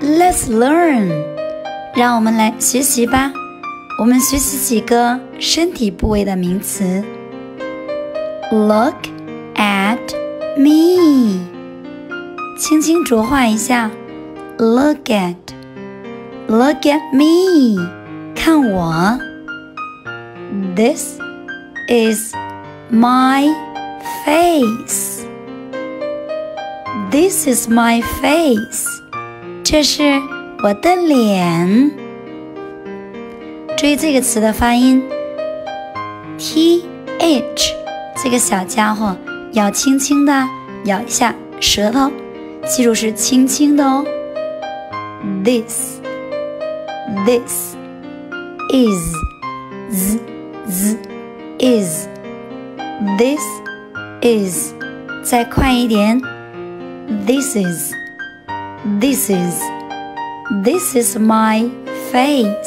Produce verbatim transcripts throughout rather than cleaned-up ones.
Let's learn， 让我们来学习吧。我们学习几个身体部位的名词。Look at me， 轻轻浊化一下。Look at， Look at me， 看我。This is my face， This is my face， 这是我的脸。注意这个词的发音 ，th 这个小家伙要轻轻的咬一下舌头，记住是轻轻的哦。This This is z z is This is 再快一点 This is This is This is my face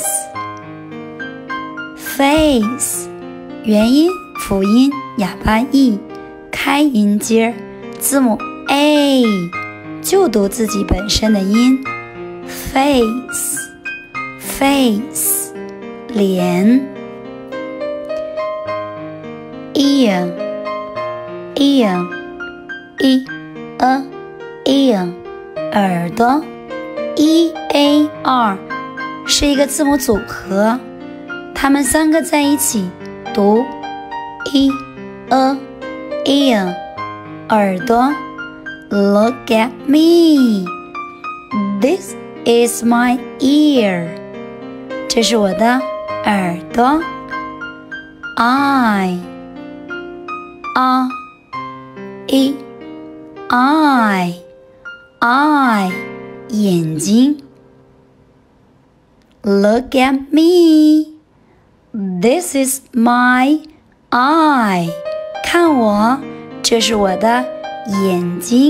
Face 元音辅音哑巴 e 开音节字母 a 就读自己本身的音 Face Face 脸 ear ear e a ear 耳朵 e a r 是一个字母组合，它们三个在一起读 e a ear 耳朵 Look at me This is my ear 这是我的耳朵 Eye a e eye eye 眼睛 Look at me This is my eye 看我这是我的眼睛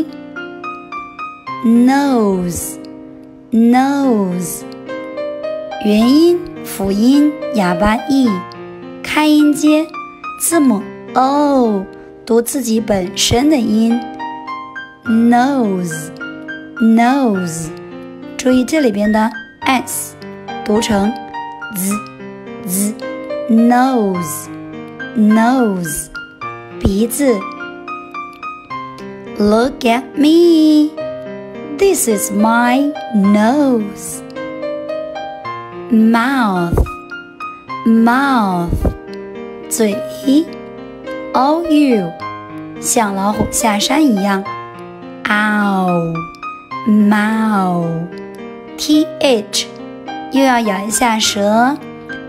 Nose Nose 元音辅音哑巴 e 开音节字母 o 读自己本身的音 Nose Nose 注意这里边的 s 读成 z z Nose Nose 鼻子 Look at me This is my nose Mouth Mouth 嘴 o u 像老虎下山一样 Ow Mouth th 又要咬一下舌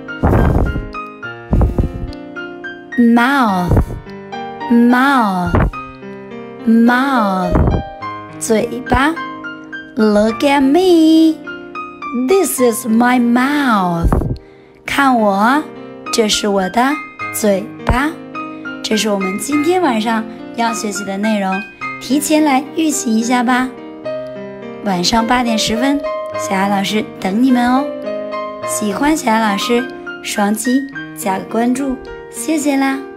Mouth Mouth Mouth 嘴巴 Look at me This is my mouth 看我这是我的嘴巴这是我们今天晚上要学习的内容提前来预习一下吧晚上八点十分小雅老师等你们哦喜欢小雅老师双击加个关注谢谢啦